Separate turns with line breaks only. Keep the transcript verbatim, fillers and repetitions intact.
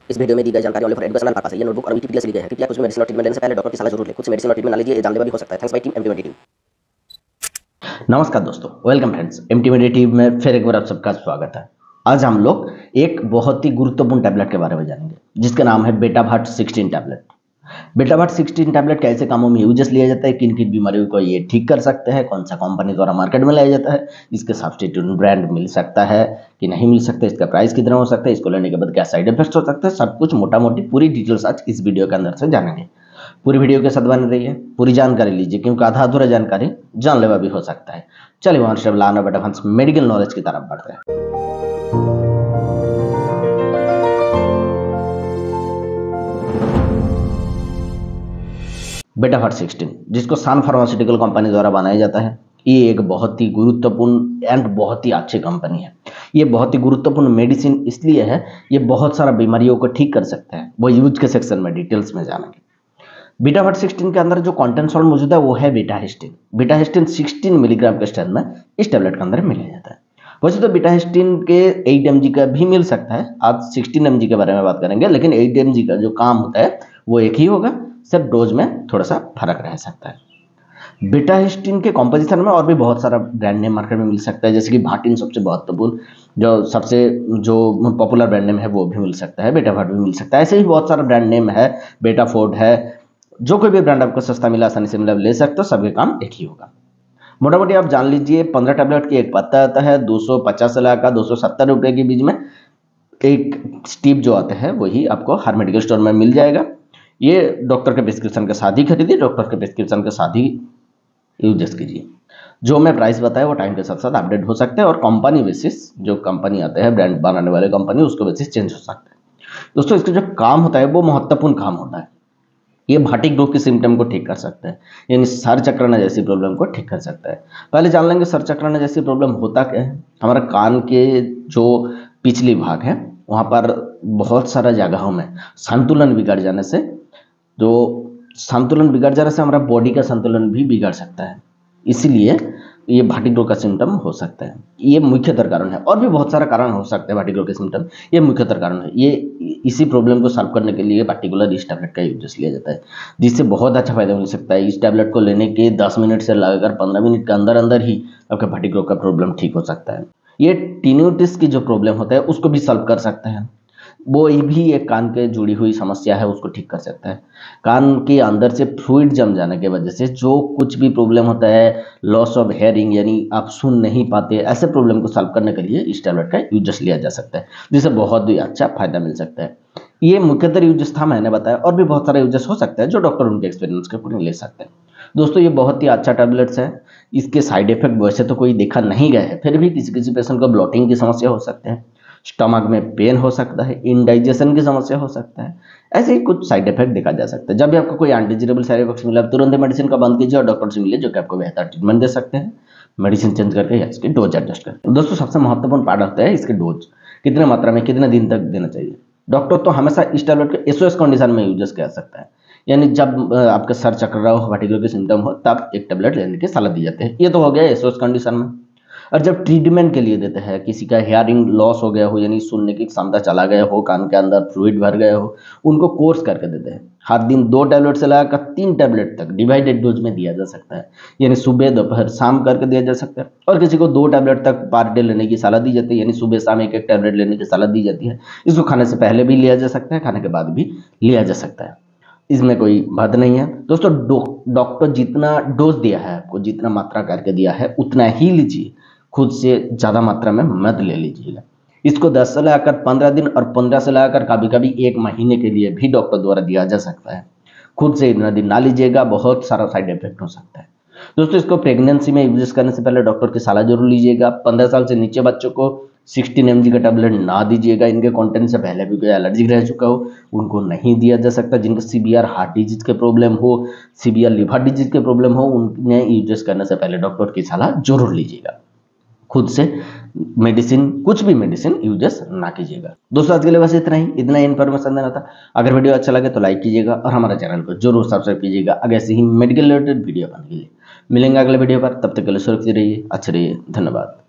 इस वीडियो में दी गई जानकारी ओनली फॉर एजुकेशनल पर्पस है। ये नोटबुक और विकिपीडिया से ली गई है। कृपया कुछ भी मेडिसिन और ट्रीटमेंट लेने से पहले डॉक्टर की सलाह जरूर लें। खुद से मेडिसिन और ट्रीटमेंट ना लीजिए, ये जानलेवा भी हो सकता है। Thanks by team M T team.
नमस्कार दोस्तों, वेलकम फ्रेंड्स। एमटी टीम में फिर एक बार आप सबका स्वागत है। आज हम लोग एक बहुत ही गुरुत्वपूर्ण टैबलेट के बारे में जानेंगे जिसका नाम है Betavert sixteen tablet. Betavert sixteen tablet कैसे कामों में यूजेस लिया जाता है, किन किन बीमारियों को ये ठीक कर सकते हैं, कौन सा कंपनी द्वारा मार्केट में लाया जाता है, इसके सब्स्टिट्यूट ब्रांड मिल सकता है कि नहीं मिल सकता, इसका प्राइस कितना हो सकता है, इसको लेने के बाद क्या साइड इफेक्ट्स हो सकते हैं, सब कुछ मोटा मोटी पूरी डिटेल्स आज इस वीडियो के अंदर से जानेंगे। पूरी वीडियो के साथ बने रहिए, पूरी जानकारी लीजिए क्योंकि आधा अधूरा जानकारी जानलेवा भी हो सकता है। चलिए वन स्टेप लाना बेटाभार्ट मेडिकल नॉलेज की तरफ बढ़ते हैं। बेटाभार्ट सिक्सटीन, जिसको सान फार्मास्यूटिकल कंपनी द्वारा बनाया जाता है, ये एक बहुत ही गुरुत्वपूर्ण एंड बहुत ही अच्छी कंपनी है। ये बहुत ही गुरुत्वपूर्ण मेडिसिन इसलिए है, ये बहुत सारा बीमारियों को ठीक कर सकता है। वो यूज के सेक्शन में डिटेल्स में जानेंगे। बेटाभार्ट सिक्सटीन के अंदर जो कंटेंट सॉल्ट मौजूद है वो है बेटाहिस्टिन। बेटाहिस्टिन सिक्सटीन मिलीग्राम के स्ट्रेंथ में इस टैबलेट के अंदर मिला जाता है। वैसे तो बेटाहिस्टिन के एट एम जी का भी मिल सकता है, आज सिक्सटीन एम जी के बारे में बात करेंगे, लेकिन एट एम जी का जो काम होता है वो एक ही होगा, सिर्फ डोज में थोड़ा सा फर्क रह सकता है। बेटाहिस्टिन के कॉम्पोजिशन में और भी बहुत सारा ब्रांड नेम मार्केट में मिल सकता है, जैसे कि भार्टिन सबसे महत्वपूर्ण जो सबसे जो पॉपुलर ब्रांड नेम है वो भी मिल सकता है, बेटाभार्ट भी मिल सकता है। ऐसे ही बहुत सारा ब्रांड नेम है, बेटाफोर्ड है, जो कोई भी ब्रांड आपको सस्ता मिला आसानी से मिला ले सकते हो, सबके काम एक ही होगा। मोटा मोटी आप जान लीजिए पंद्रह टैबलेट की एक पत्ता आता है, दो सौ पचास से लाकर दो सौ सत्तर रुपये के बीच में एक स्टीप जो आता है वही आपको हर मेडिकल स्टोर में मिल जाएगा। ये डॉक्टर के प्रिस्क्रिप्शन के साथ ही खरीदिए, डॉक्टर के प्रिस्क्रिप्शन के साथ ही यूजेस कीजिए। जो मैं प्राइस बताया वो टाइम के साथ साथ अपडेट हो सकते हैं और कंपनी बेसिस, जो कंपनी आते हैं ब्रांड बनाने वाले कंपनी, उसको बेसिस चेंज हो सकता है। दोस्तों इसका जो काम होता है वो महत्वपूर्ण काम होता है। ये भाटिक रोग के सिम्टम को ठीक कर सकते हैं, यानी सर चकराना जैसी प्रॉब्लम को ठीक कर सकता है। पहले जान लेंगे सर चकराना जैसी प्रॉब्लम होता क्या है। हमारा कान के जो पिछली भाग है वहाँ पर बहुत सारा जगहों में संतुलन बिगड़ जाने से, जो संतुलन बिगड़ जाने से हमारा बॉडी का संतुलन भी बिगड़ सकता है, इसीलिए ये भाटिक रोग का सिम्टम हो सकता है। ये मुख्यतर कारण है, और भी बहुत सारा कारण हो सकते हैं भाटिक रोग के सिम्टम, ये मुख्यतर कारण है। ये इसी प्रॉब्लम को सॉल्व करने के लिए पर्टिकुलर इस टैबलेट का यूज लिया जाता है, जिससे बहुत अच्छा फायदा मिल सकता है। इस टैबलेट को लेने के दस मिनट से लगाकर पंद्रह मिनट के अंदर अंदर ही आपका भाटिक रोग का प्रॉब्लम ठीक हो सकता है। ये टिन्यूटिस की जो प्रॉब्लम होता है उसको भी सॉल्व कर सकता है। वो भी एक कान के जुड़ी हुई समस्या है, उसको ठीक कर सकता है। कान के अंदर से फ्लूइड जम जाने की वजह से जो कुछ भी प्रॉब्लम होता है, लॉस ऑफ हेयरिंग यानी आप सुन नहीं पाते, ऐसे प्रॉब्लम को सॉल्व करने के लिए इस टैबलेट का यूजेस लिया जा सकता है, जिससे बहुत ही अच्छा फायदा मिल सकता है। ये मुख्यतर यूजेस था मैंने बताया, और भी बहुत सारा यूजेस हो सकता है जो डॉक्टर उनके एक्सपीरियंस के अकॉर्डिंग ले सकते हैं। दोस्तों ये बहुत ही अच्छा टैबलेट्स है। इसके साइड इफेक्ट वैसे तो कोई देखा नहीं गया है, फिर भी किसी किसी पेशेंट को ब्लॉटिंग की समस्या हो सकते हैं, स्टमक में पेन हो सकता है, इंडाइजेशन की समस्या हो सकता है, ऐसे ही कुछ साइड इफेक्ट देखा जा सकता है। जब भी आपको कोई अनडिजिरेबल साइड इफेक्ट्स मिला तुरंत मेडिसिन का बंद कीजिए और डॉक्टर से मिलिए, जो कि आपको बेहतर ट्रीटमेंट दे सकते हैं, मेडिसिन चेंज करके या इसकी डोज एडजस्ट करके। दोस्तों सबसे महत्वपूर्ण पार्ट होता है इसके डोज, कितने मात्रा में कितने दिन तक देना चाहिए। डॉक्टर तो हमेशा इस टैबलेट को एसओएस कंडीशन में यूज कर सकता है, यानी जब आपका सर चक्र रहा हो, भाटिक रोग के सिम्टम हो, तब एक टैबलेट लेने की सलाह दी जाती है। ये तो हो गया एसओएस कंडीशन में। और जब ट्रीटमेंट के लिए देते हैं, किसी का हियरिंग लॉस हो गया हो, यानी सुनने की क्षमता चला गया हो, कान के अंदर फ्लूइड भर गया हो, उनको कोर्स करके देते हैं। हर दिन दो टैबलेट से लगाकर तीन टैबलेट तक डिवाइडेड डोज में दिया जा सकता है, यानी सुबह दोपहर शाम करके दिया जा सकता है। और किसी को दो टैबलेट तक पर डे लेने की सलाह दी जाती है, यानी सुबह शाम एक एक टैबलेट लेने की सलाह दी जाती है। इसको खाने से पहले भी लिया जा सकता है, खाने के बाद भी लिया जा सकता है, इसमें कोई बात नहीं है। दोस्तों डॉक्टर जितना डोज दिया है आपको, जितना मात्रा करके दिया है उतना ही लीजिए, खुद से ज़्यादा मात्रा में मत ले लीजिएगा। इसको दस से लगाकर पंद्रह दिन और पंद्रह से लगाकर कभी कभी एक महीने के लिए भी डॉक्टर द्वारा दिया जा सकता है। खुद से इतना दिन ना लीजिएगा, बहुत सारा साइड इफेक्ट हो सकता है। दोस्तों इसको प्रेगनेंसी में यूज करने से पहले डॉक्टर की सलाह जरूर लीजिएगा। पंद्रह साल से नीचे बच्चों को सिक्सटीन एम जी का टैबलेट ना दीजिएगा, इनके कंटेंट से पहले भी कोई एलर्जी रह चुका हो उनको नहीं दिया जा सकता। जिनको सीवियर हार्ट डिजीज के प्रॉब्लम हो, सीवियर लिवर डिजीज के प्रॉब्लम हो, उन्हें यूज करने से पहले डॉक्टर की सलाह जरूर लीजिएगा। खुद से मेडिसिन, कुछ भी मेडिसिन यूजेस ना कीजिएगा। दोस्तों आज के लिए बस इतना ही इतना ही इन्फॉर्मेशन देना था। अगर वीडियो अच्छा लगे तो लाइक कीजिएगा और हमारे चैनल को जरूर सब्सक्राइब कीजिएगा आगे ऐसे ही मेडिकल रिलेटेड वीडियो पाने के लिए। मिलेंगे अगले वीडियो पर, तब तक के लिए सुरक्षित रहिए, अच्छे रहिए, धन्यवाद।